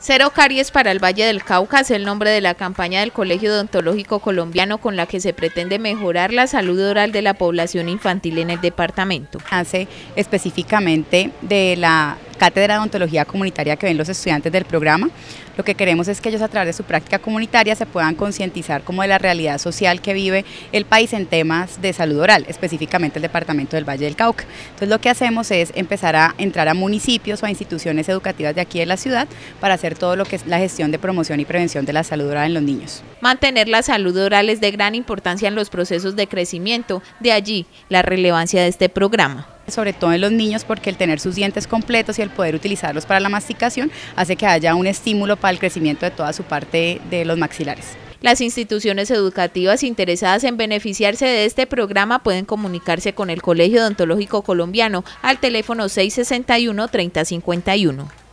Cero caries para el Valle del Cauca es el nombre de la campaña del Colegio Odontológico Colombiano con la que se pretende mejorar la salud oral de la población infantil en el departamento. Hace específicamente de la cátedra de odontología comunitaria que ven los estudiantes del programa. Lo que queremos es que ellos a través de su práctica comunitaria se puedan concientizar como de la realidad social que vive el país en temas de salud oral, específicamente el departamento del Valle del Cauca. Entonces lo que hacemos es empezar a entrar a municipios o a instituciones educativas de aquí de la ciudad para hacer todo lo que es la gestión de promoción y prevención de la salud oral en los niños. Mantener la salud oral es de gran importancia en los procesos de crecimiento, de allí la relevancia de este programa. Sobre todo en los niños, porque el tener sus dientes completos y el poder utilizarlos para la masticación hace que haya un estímulo para el crecimiento de toda su parte de los maxilares. Las instituciones educativas interesadas en beneficiarse de este programa pueden comunicarse con el Colegio Odontológico Colombiano al teléfono 661-3051.